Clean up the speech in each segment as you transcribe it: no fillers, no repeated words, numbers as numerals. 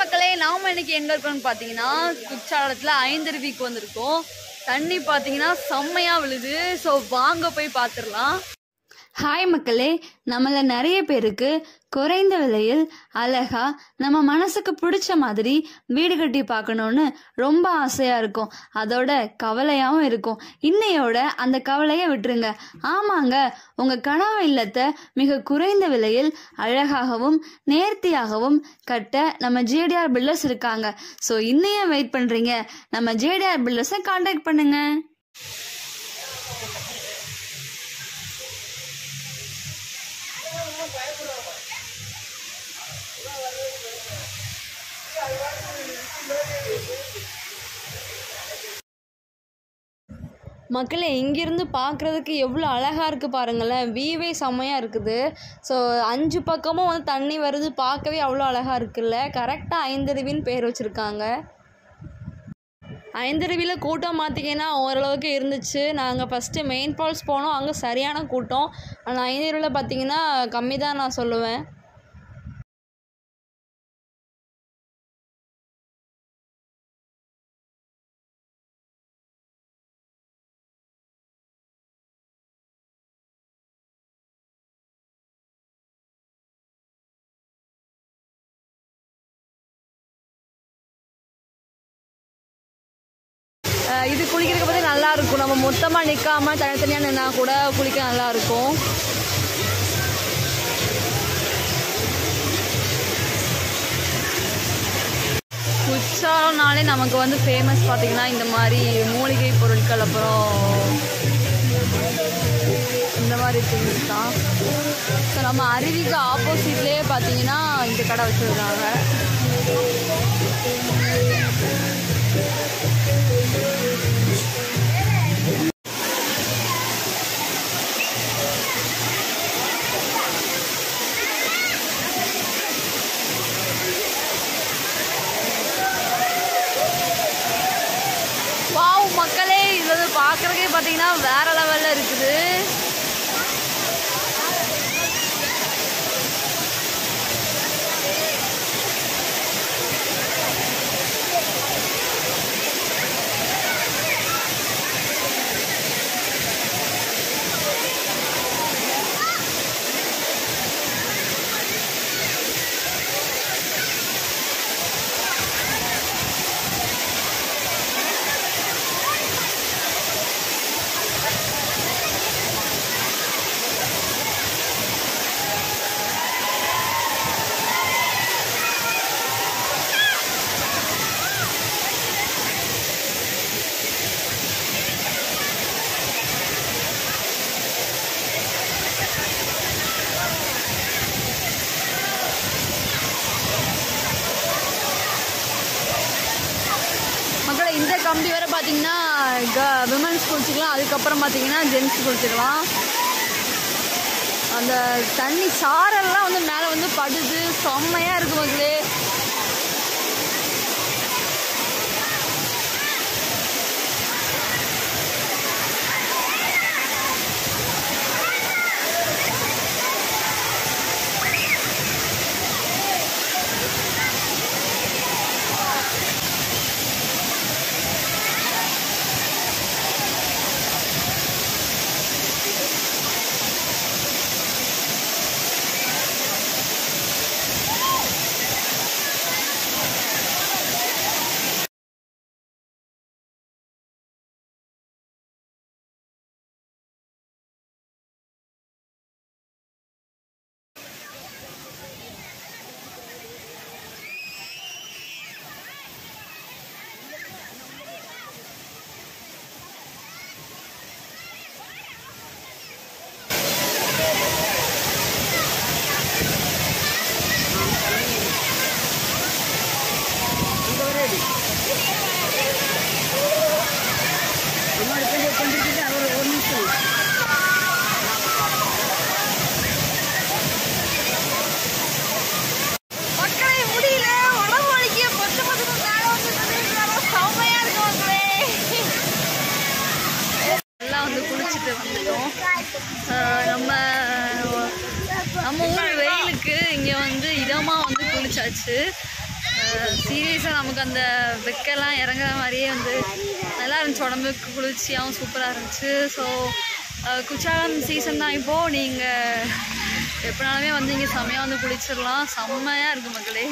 மக்களே, நாம இன்னைக்கு எங்க இருக்கோம்னு பாத்தீங்கன்னா குற்றாலத்துல ஐந்தருவிக்கு வந்திருக்கோம். தண்ணி பாத்தீங்கன்னா செம்மையா விழுது. ஸோ வாங்க போய் பார்த்துடலாம். ஹாய் மக்களே, நம்மள நிறைய பேருக்கு குறைந்த விலையில் அழகா நம்ம மனசுக்கு பிடிச்ச மாதிரி வீடு கட்டி பார்க்கணும்னு ரொம்ப ஆசையா இருக்கும். அதோட கவலையாகவும் இருக்கும். இன்னையோட அந்த கவலையை விட்டுருங்க. ஆமாங்க, உங்க கனவு இல்லத்தை மிக குறைந்த விலையில் அழகாகவும் நேர்த்தியாகவும் கட்ட நம்ம ஜேடிஆர் பில்டர்ஸ் இருக்காங்க. ஸோ இன்னையே வெயிட் பண்றீங்க, நம்ம ஜேடிஆர் பில்டர்ஸை கான்டாக்ட் பண்ணுங்க. மக்களே, இங்கிருந்து பார்க்குறதுக்கு எவ்வளோ அழகாக இருக்குது பாருங்களேன். வியூவே செம்மையாக இருக்குது. ஸோ 5 பக்கமும் வந்து தண்ணி வருது. பார்க்கவே அவ்வளோ அழகாக இருக்குல்ல. கரெக்டாக ஐந்தருவின்னு பேர் வச்சுருக்காங்க. ஐந்தருவியில் கூட்டம் பார்த்திங்கன்னா ஓரளவுக்கு இருந்துச்சு. நாங்கள் ஃபஸ்ட்டு மெயின் ஃபால்ஸ் போனோம், அங்கே சரியான கூட்டம். ஆனால் ஐந்தருவியில் பார்த்திங்கன்னா கம்மி தான் நான் சொல்லுவேன். இது குளிக்கிறதுக்கு பார்த்து நல்லா இருக்கும். நம்ம மொத்தமாக நிற்காம தனித்தனியாக நின்னா கூட குளிக்க நல்லா இருக்கும். குற்றாலம்னாலே நமக்கு வந்து ஃபேமஸ் பார்த்திங்கன்னா இந்த மாதிரி மூலிகை பொருட்கள், அப்புறம் இந்த மாதிரி திங்ஸ் தான். ஸோ நம்ம அருவிக்கு ஆப்போசிட்லேயே பார்த்திங்கன்னா இந்த கடை வச்சுருக்காங்க. மக்களே, இது வந்து பார்க்குறதுக்கே பார்த்தீங்கன்னா வேற லெவலில் இருக்குது. இந்த கம்பி வரை பார்த்தீங்கன்னா விமன்ஸ் குளிச்சுக்கலாம், அதுக்கப்புறம் பார்த்தீங்கன்னா ஜென்ஸ் குளிச்சுக்கலாம். அந்த தண்ணி சாரெல்லாம் வந்து மேலே வந்து படுது, செம்மையாக இருக்குது மக்களே. நம்ம ஊர் வெயிலுக்கு இங்கே வந்து இதமாக வந்து குளிச்சாச்சு. சீரியஸாக நமக்கு அந்த வெக்கெல்லாம் இறங்குற மாதிரியே வந்து நல்லா இருந்துச்சு, உடம்புக்கு குளிர்ச்சியாகவும் சூப்பராக இருந்துச்சு. ஸோ குற்றாலம் சீசன் தான் இப்போது, நீங்கள் எப்போனாலுமே வந்து இங்கே செம்மையாக வந்து குளிச்சிடலாம். செம்மையாக இருக்குது மக்களே.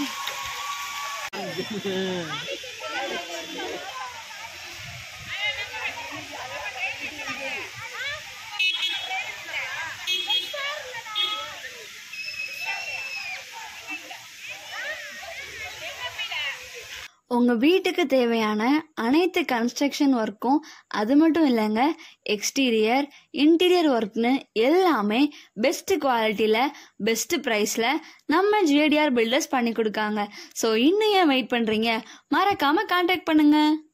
உங்கள் வீட்டுக்கு தேவையான அனைத்து கன்ஸ்ட்ரக்ஷன் ஒர்க்கும், அது மட்டும் இல்லைங்க, எக்ஸ்டீரியர் இன்டீரியர் ஒர்க்னு எல்லாமே பெஸ்ட் குவாலிட்டியில் பெஸ்ட் ப்ரைஸில் நம்ம ஜேடிஆர் பில்டர்ஸ் பண்ணி கொடுக்காங்க. ஸோ இன்னும் ஏன் வெயிட் பண்ணுறீங்க? மறக்காமல் கான்டாக்ட் பண்ணுங்கள்.